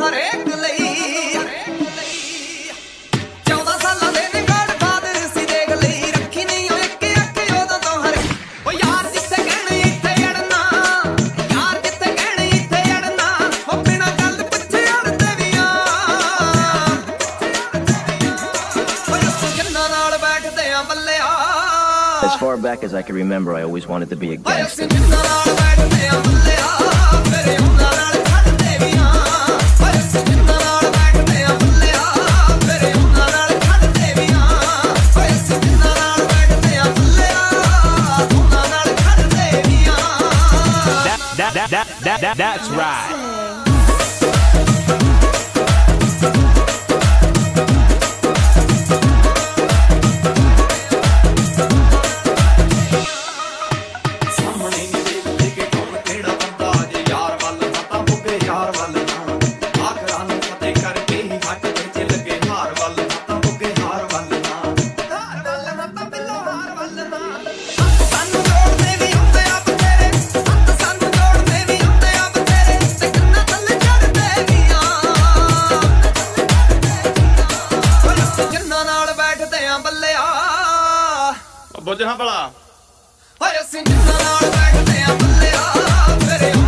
ਹਰੇਕ ਲਈ 14 ਸਾਲਾਂ ਦੇ ਨਿਗਾੜ ਫਾਦਰ ਸੀ ਦੇਖ ਲਈ ਰੱਖੀ ਨਹੀਂ ਉਹ ਇੱਕ ਅੱਖ ਉਦੋਂ ਤੋਂ ਹਰੇ ਉਹ ਯਾਰ ਜਿੱਥੇ ਕਹਿਣੇ ਇੱਥੇ ਅੜਨਾ ਯਾਰ ਜਿੱਥੇ ਕਹਿਣੇ ਇੱਥੇ ਅੜਨਾ ਉਹ ਬਿਨਾਂ ਗੱਲ ਪੁੱਛੇ ਅੜਦੇ ਵੀ ਆ ਉਹ ਜੱਸੂ ਜਿੰਨਾ ਨਾਲ ਬੈਠਦੇ ਆ ਬੱਲਿਆ As far back as I can remember, I always wanted to be a gangster. That's right. ਬੁੱਝ ਹਾਂ ਭਲਾ ਓਏ ਅਸੀਂ ਜਿੰਨਾਂ ਨਾਲ ਬੈਠਦੇ ਆ ਬੱਲਿਆ ਮੇਰੇ